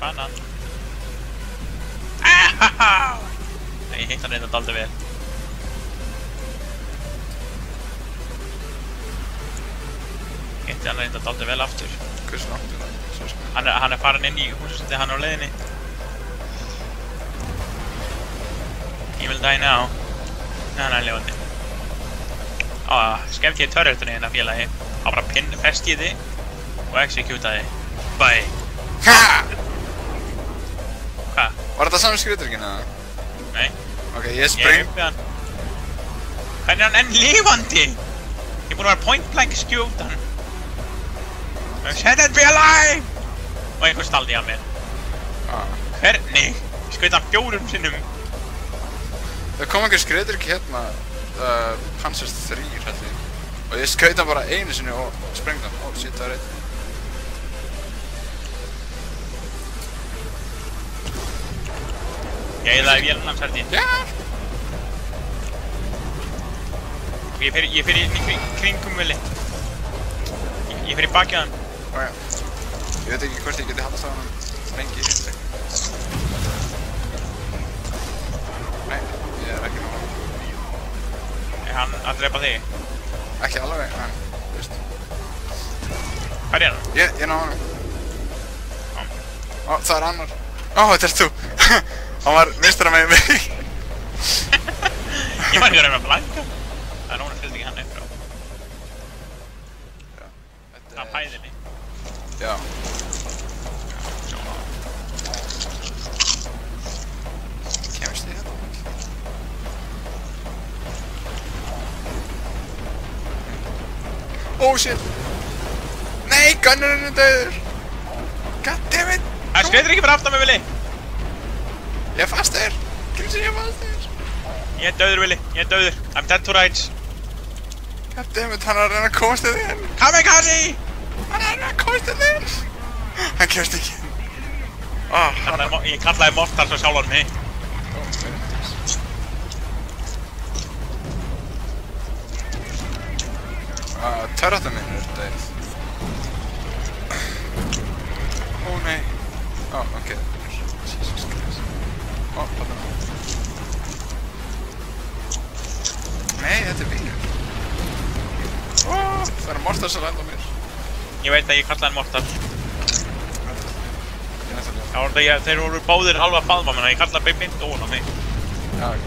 fann hann. Aaaaaah! Nei, ég hitt hann eitthvað dálítið vel. Hitti hann eitthvað dálítið vel aftur. Hversu langt það? Hann farin inn í húsið þegar hann á leiðinni. He will die now. Nei, hann lifandi. Skemmti ég törrutunni hérna félagi. Hann bara festi þið og executaði. Bye. Ha! Hvað? Var þetta sami skriðdrykkinn eða? Nei. Ok, ég Ég er spring. uppið hann. Hvernig er hann enn lifandi? Ég er búinn að vera point blank skjóta hann. Set it be alive! Og einhver staldi á mér. Hvernig? Ég skaut hann 4 sinnum. Það kom einhver skriðdrykk hérna, Panzers 3 held ég. Og ég skaut hann bara einu sinni og sprengdi hann. Ó, shit, það er eitt. Ég eyðaði vélina hans held ég. Já! Og ég fer inn í kringum villi. Ég fer í bakið hann. Ok. Ég veit ekki hvort ég geti haldast á hann lengi. Nei, ég er ekki náða. Er hann að drepa þig? Ekki alveg, en, veist. Hvað er hann? Ég náða hann. Ó, það er annar. Ó, þetta er þú. Hann var vinstra megin mig. Ég var ekki að reyna að blanka. Það er núna fylgdi ekki hann upp frá. Já, þetta Af hæðinni. Já. Kemst ég hérna? Oh shit! Nei, gunnurinn er döður! Goddammit! Það skreitir ekki bara aftan með villi. Ég er fastur! Grímsi, ég er fastur! Ég er döður villi, ég er döður. I'm dead to rights. Goddammit, hann er að reyna að komast til þér! Kamikaze! Hann er að reyna að komast til þér! Hann kemst ekki. Ég kallaði Mortal svo sjálfan mig. Törrata minn er döð. Ó nei. Ó, ok. Jesus Christ. Ó, pappa. Nei, þetta er bílur. Ó, það er Mortal sem lenda á mér. Ég veit að ég kallaði hann Mortal. Ég nættilega. Þeir voru báðir halva að faðma mér, ég kallaði beint ofan á mig. Já, ok.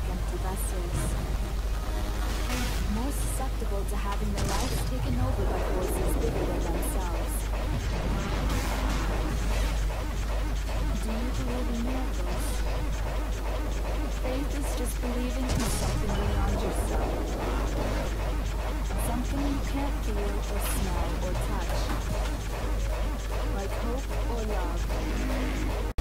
empty vessels. More susceptible to having their lives taken over by forces bigger than themselves. Do you believe in miracles? Faith is just believing in something beyond yourself. Something you can't feel or smell or touch. Like hope or love.